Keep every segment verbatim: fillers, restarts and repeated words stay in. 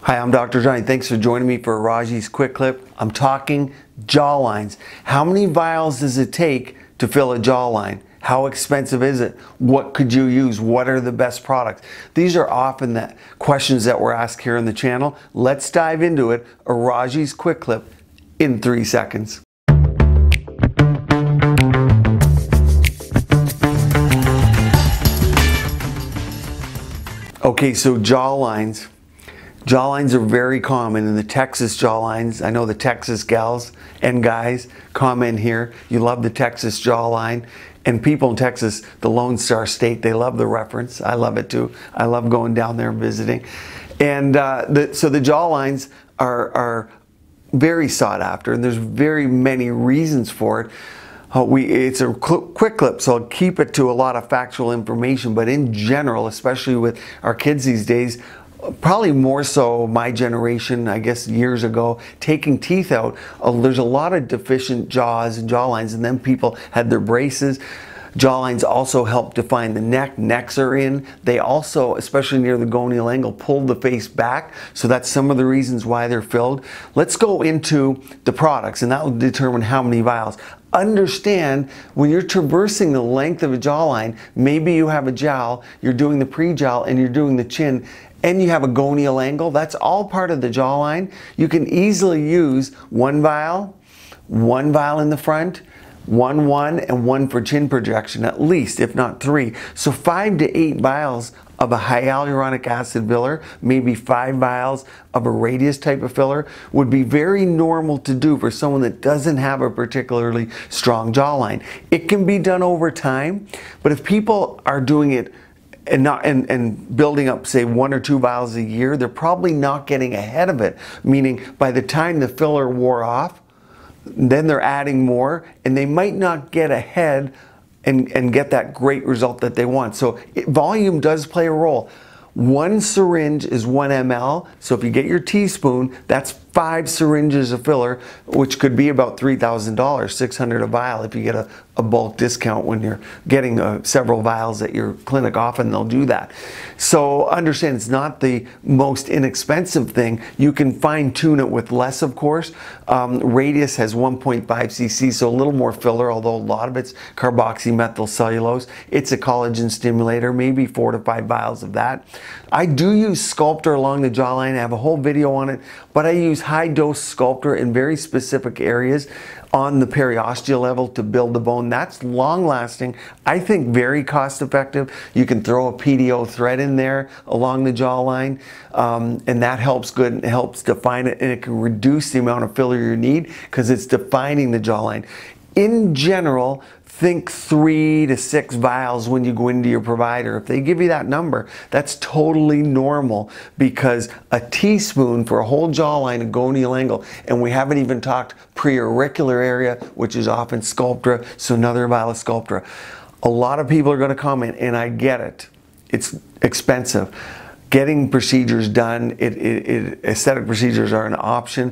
Hi, I'm Doctor Rajani. Thanks for joining me for Raji's Quick Clip. I'm talking jawlines. How many vials does it take to fill a jawline? How expensive is it? What could you use? What are the best products? These are often the questions that we're asked here on the channel. Let's dive into it. A Raji's Quick Clip in three seconds. Okay, so jawlines. Jawlines are very common in the Texas jawlines. I know the Texas gals and guys comment here. You love the Texas jawline. And people in Texas, the Lone Star State, they love the reference. I love it too. I love going down there and visiting. And uh, the, so the jawlines are, are very sought after, and there's very many reasons for it. Uh, we, it's a quick clip, so I'll keep it to a lot of factual information, but in general, especially with our kids these days, probably more so my generation, I guess years ago, taking teeth out, uh, there's a lot of deficient jaws and jawlines, and then people had their braces. Jawlines also help define the neck. Necks are in. They also, especially near the gonial angle, pull the face back. So that's some of the reasons why they're filled. Let's go into the products, and that will determine how many vials. Understand when you're traversing the length of a jawline, maybe you have a jowl, you're doing the pre-jowl and you're doing the chin, and you have a gonial angle. That's all part of the jawline. You can easily use one vial, one vial in the front, one, one, and one for chin projection, at least, if not three. So five to eight vials of a hyaluronic acid filler, maybe five vials of a radius type of filler would be very normal to do for someone that doesn't have a particularly strong jawline. It can be done over time, but if people are doing it and not and, and building up, say, one or two vials a year, they're probably not getting ahead of it, meaning by the time the filler wore off, then they're adding more, and they might not get ahead and, and get that great result that they want. So it, volume does play a role. One syringe is one milliliters, so if you get your teaspoon, that's five syringes of filler, which could be about three thousand dollars, six hundred dollars a vial if you get a, a bulk discount when you're getting uh, several vials at your clinic. Often they'll do that. So understand it's not the most inexpensive thing. You can fine tune it with less, of course. Um, Radius has one point five c c, so a little more filler, although a lot of it's carboxymethylcellulose. It's a collagen stimulator, maybe four to five vials of that. I do use Sculptra along the jawline. I have a whole video on it, but I use high dose Sculptra in very specific areas on the periosteal level to build the bone. That's long lasting. I think very cost effective. You can throw a P D O thread in there along the jawline, um, and that helps good and helps define it, and it can reduce the amount of filler you need because it's defining the jawline. In general, think three to six vials when you go into your provider. If they give you that number, that's totally normal, because a teaspoon for a whole jawline, a gonial angle, and we haven't even talked pre-auricular area, which is often Sculptra, so another vial of Sculptra. A lot of people are going to comment, and I get it. It's expensive. Getting procedures done, it, it, it, aesthetic procedures are an option.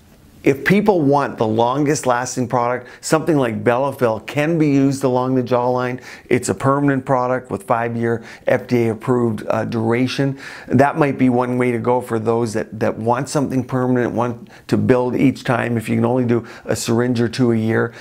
If people want the longest lasting product, something like Bellafill can be used along the jawline. It's a permanent product with five year F D A approved uh, duration. That might be one way to go for those that, that want something permanent, want to build each time, if you can only do a syringe or two a year.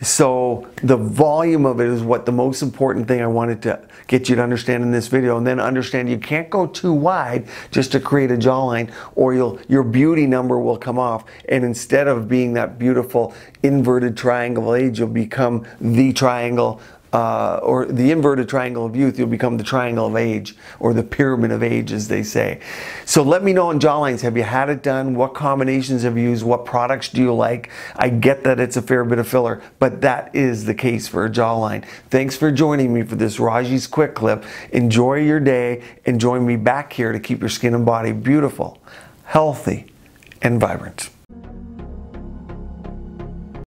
So the volume of it is what the most important thing I wanted to get you to understand in this video, and then understand you can't go too wide just to create a jawline, or you'll, your beauty number will come off, and instead of being that beautiful inverted triangle of age, you'll become the triangle Uh, or the inverted triangle of youth. You'll become the triangle of age, or the pyramid of age, as they say. So let me know on jawlines, have you had it done? What combinations have you used? What products do you like? I get that it's a fair bit of filler, but that is the case for a jawline. Thanks for joining me for this Raji's Quick Clip. Enjoy your day, and join me back here to keep your skin and body beautiful, healthy, and vibrant.